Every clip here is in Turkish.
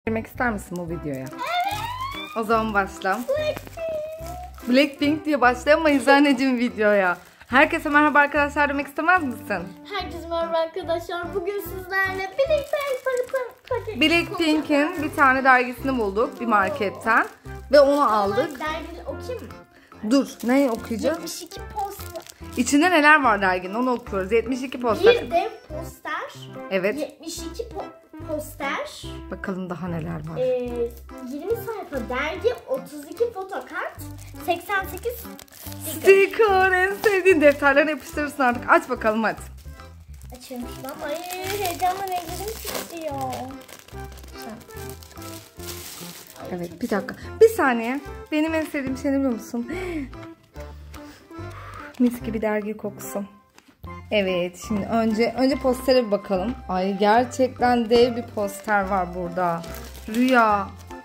Girmek ister misin bu videoya? Evet. O zaman başla. Blackpink diye başlayamayız anneciğim videoya. Herkese merhaba arkadaşlar demek istemez misin? Herkese merhaba arkadaşlar. Bugün sizlerle Blackpink'in bir tane dergisini bulduk bir marketten ve onu aldık. Dergiyi okuyayım mı? Dur, neyi okuyacağız? 72 poster. İçinde neler var derginin onu okuyoruz. 72 poster. Bir dev poster. Evet. 72 poster. Bakalım daha neler var. 20 sayfa dergi, 32 fotokart, 88 sticker. En sevdiğin defterlerine yapıştırırsın artık. Aç bakalım hadi. Açıyorum şuradan. Ay heyecanla ellerim titriyor. Evet bir dakika. Bir saniye. Benim en sevdiğim şey ne biliyor musun? Mis gibi dergi kokusu. Evet şimdi önce postere bir bakalım. Ay gerçekten dev bir poster var burada. Rüya.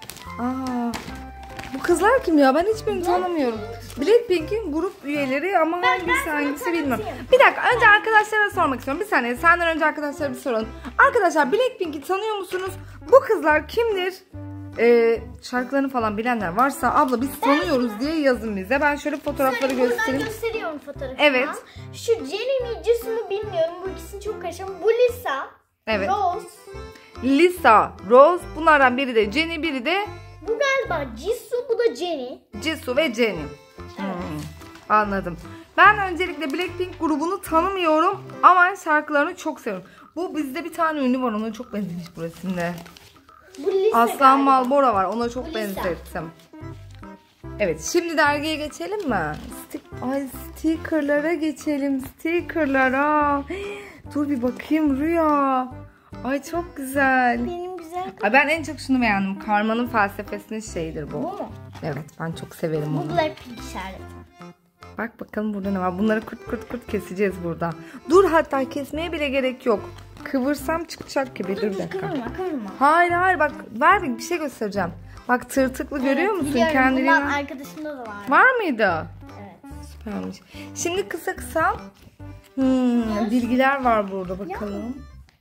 Bu kızlar kim ya? Ben hiçbirini tanımıyorum. Blackpink'in grup üyeleri ama hangisi bilmiyorum. Bir dakika önce arkadaşlara sormak istiyorum. Bir saniye senden önce arkadaşlara bir soralım. Arkadaşlar Blackpink'i tanıyor musunuz? Bu kızlar kimdir? Şarkılarını falan bilenler varsa abla biz tanıyoruz diye yazın bize. Ben şöyle fotoğrafları göstereyim. Gösteriyorum fotoğrafını. Evet. Şu Jennie mi Jisoo mu bilmiyorum. Bu ikisini çok karıştırıyorum. Bu Lisa. Evet. Rose. Lisa, Rose. Bunlardan biri de Jennie, biri de bu galiba Jisoo, bu da Jennie. Jisoo ve Jennie. Anladım. Ben öncelikle Blackpink grubunu tanımıyorum ama şarkılarını çok seviyorum. Bu bizde bir tane ünlü var, ona çok benzemiş bu resimde. Bu Lisa Aslan galiba. Malbora var, ona çok benzettim. Evet, şimdi dergiye geçelim mi? Stickerlara geçelim, stickerlara. Dur bir bakayım Rüya. Ay çok güzel. Benim güzel. Ay ben en çok şunu beğendim. Karma'nın felsefesinin şeyidir bu. Bu mu? Evet, ben çok severim onu. Bu Blackpink işareti. Bak bakalım burada ne var. Bunları kırt keseceğiz burada. Dur hatta kesmeye bile gerek yok. Kıvırsam çıkacak gibi. Dur bir dakika. Kıvırma. Hayır bak ver bir şey göstereceğim. Bak tırtıklı görüyor musun? Biliyorum. Kendiliğinden. Bundan arkadaşımda da var. Var mıydı? Evet. Süpermiş. Şimdi kısa bilgiler var burada bakalım.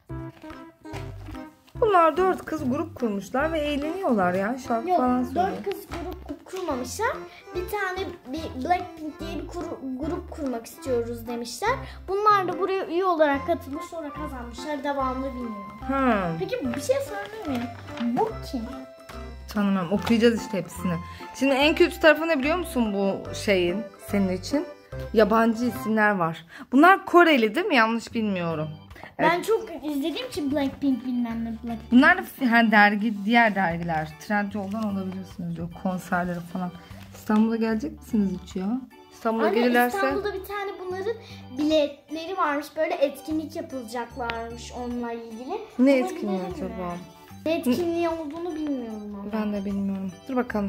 Bunlar 4 kız grup kurmuşlar ve eğleniyorlar ya. Şarkı falan Yok, söylüyor. 4 kız grup kurmamışlar. Bir tane Blackpink diye bir grup kurmak istiyoruz demişler. Bunlar da buraya üye olarak katılmış, sonra kazanmışlar. Devamlı bilmiyorum. Peki bir şey sorabilir miyim? Bu kim? Tanımam. Okuyacağız işte hepsini. Şimdi en kötü tarafı ne biliyor musun bu şeyin senin için? Yabancı isimler var. Bunlar Koreli değil mi? Yanlış bilmiyorum. Evet. Ben çok izlediğim için Blackpink bilmem ne Blackpink. Bunlar da diğer dergiler. Trendyol'dan alabilirsiniz diyor. Konserleri falan. İstanbul'a gelecek misiniz hiç ya? İstanbul'a gelirlerse. İstanbul'da bir tane bunların biletleri varmış. Böyle etkinlik yapılacaklarmış onunla ilgili. Ne etkinliği acaba? Ne etkinliği olduğunu bilmiyorum ama. Ben de bilmiyorum. Dur bakalım.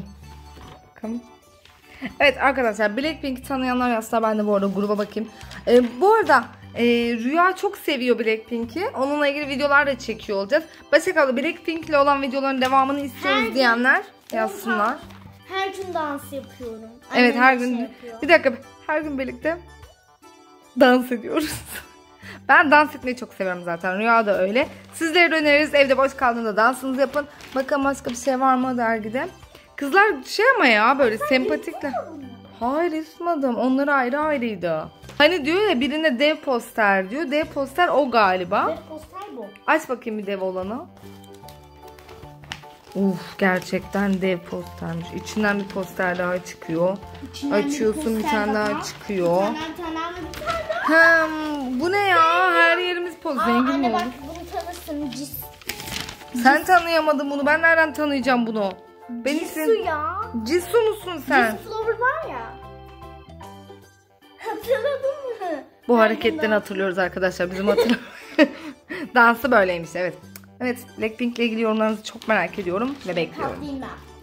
Evet arkadaşlar Blackpink'i tanıyanlar yazsa ben de bu arada gruba bakayım. Bu arada Rüya çok seviyor Blackpink'i. Onunla ilgili videolar da çekiyor olacağız. Başak abla Blackpink ile olan videoların devamını istiyoruz diyenler yazsınlar. Her gün dans yapıyorum. Evet her gün. Bir dakika her gün birlikte dans ediyoruz. Ben dans etmeyi çok seviyorum zaten. Rüya da öyle. Sizlere de öneririz. Evde boş kaldığında dansınızı yapın. Bakalım başka bir şey var mı dergide. Kızlar şey ama ya böyle sempatikler. Hayır ismadım. Onlar ayrı ayrıydı. Hani diyor ya birine dev poster diyor. Dev poster o galiba. Dev poster bu. Aç bakayım bir dev olanı. Gerçekten dev postermiş. İçinden bir poster daha çıkıyor. Açıyorsun bir tane daha çıkıyor. Bu ne ya? Her yerimiz poz. Zengin mi anne olduk? bak bunu tanırsın. Sen tanıyamadın bunu. Ben nereden tanıyacağım bunu? Jisoo ya. Jisoo musun sen? Jisoo Flower var ya. Hatırladın mı? Bu hareketten hatırlıyoruz arkadaşlar. Bizim hatırlıyoruz. Dansı böyleymiş evet. Evet Blackpink ile ilgili yorumlarınızı çok merak ediyorum ve bekliyorum. Tatlıyım ben.